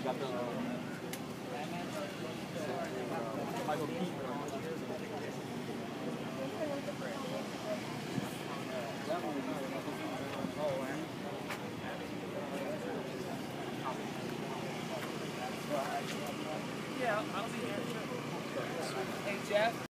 got the Michael Keaton. Yeah, I'll be there. Hey, Jeff.